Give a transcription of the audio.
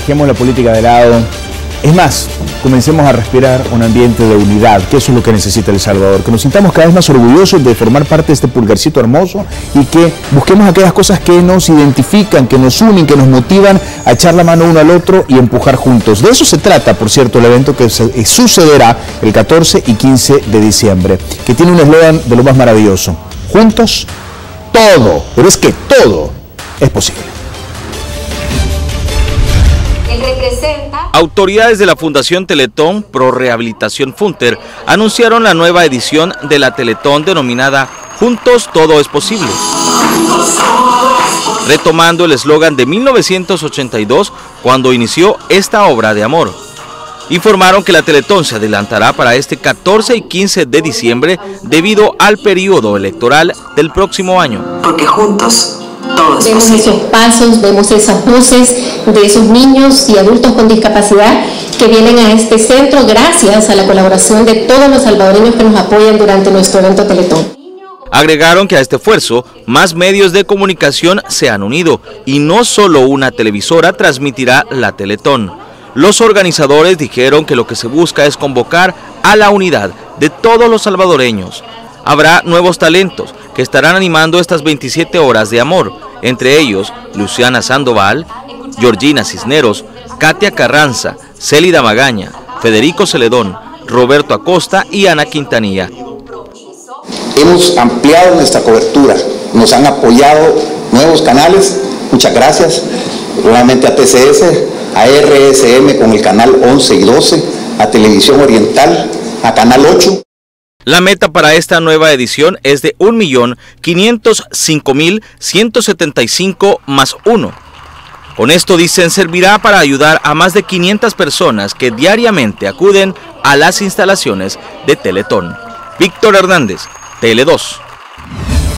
dejemos la política de lado. Es más, comencemos a respirar un ambiente de unidad, que eso es lo que necesita El Salvador, que nos sintamos cada vez más orgullosos de formar parte de este pulgarcito hermoso y que busquemos aquellas cosas que nos identifican, que nos unen, que nos motivan a echar la mano uno al otro y empujar juntos. De eso se trata, por cierto, el evento que sucederá el 14 y 15 de diciembre, que tiene un eslogan de lo más maravilloso: juntos, todo, pero es que todo es posible. Autoridades de la Fundación Teletón Pro Rehabilitación Funter anunciaron la nueva edición de la Teletón denominada Juntos Todo es Posible, retomando el eslogan de 1982 cuando inició esta obra de amor. Informaron que la Teletón se adelantará para este 14 y 15 de diciembre debido al periodo electoral del próximo año. Porque juntos todo es posible. Vemos esos pasos, vemos esas voces de esos niños y adultos con discapacidad que vienen a este centro gracias a la colaboración de todos los salvadoreños que nos apoyan durante nuestro evento Teletón. Agregaron que a este esfuerzo más medios de comunicación se han unido y no solo una televisora transmitirá la Teletón. Los organizadores dijeron que lo que se busca es convocar a la unidad de todos los salvadoreños. Habrá nuevos talentos que estarán animando estas 27 horas de amor, entre ellos Luciana Sandoval, Georgina Cisneros, Katia Carranza, Célida Magaña, Federico Celedón, Roberto Acosta y Ana Quintanilla. Hemos ampliado nuestra cobertura, nos han apoyado nuevos canales, muchas gracias, nuevamente a TCS, a RSM con el canal 11 y 12, a Televisión Oriental, a Canal 8. La meta para esta nueva edición es de 1.505.175 más 1. Con esto, dicen, servirá para ayudar a más de 500 personas que diariamente acuden a las instalaciones de Teletón. Víctor Hernández, Tele 2.